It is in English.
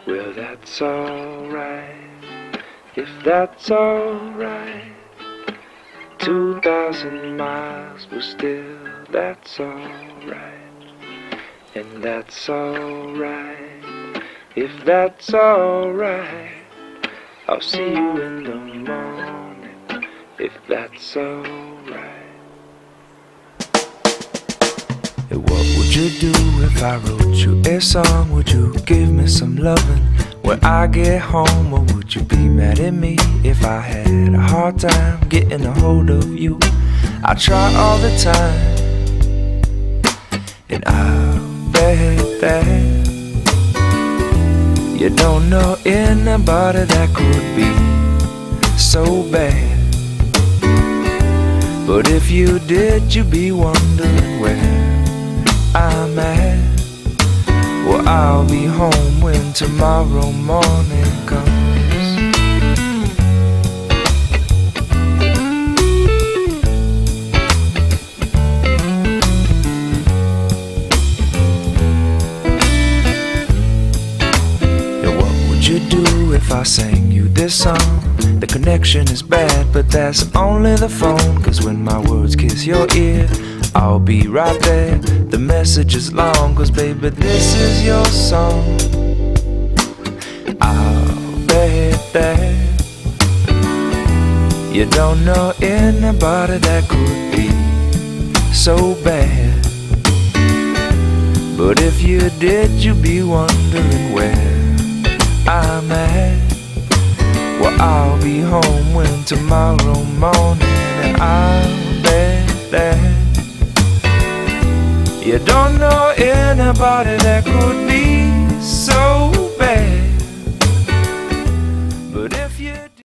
Well, that's alright, if that's alright. 2,000 miles, but still that's alright. And that's alright, if that's alright. I'll see you in the morning, if that's alright. What would you do if I wrote you a song? Would you give me some loving when I get home? Or would you be mad at me if I had a hard time getting a hold of you? I try all the time, and I'll bet that you don't know anybody that could be so bad. But if you did, you'd be wondering where I'm at. Well, I'll be home when tomorrow morning comes. And what would you do if I sang you this song? The connection is bad, but that's only the phone. 'Cause when my words kiss your ear, I'll be right there. The message is long, 'cause baby, this is your song. I'll bet that you don't know anybody that could be so bad. But if you did, you'd be wondering where I'm at. Well, I'll be home when tomorrow morning, and I'll bet that you don't know anybody that could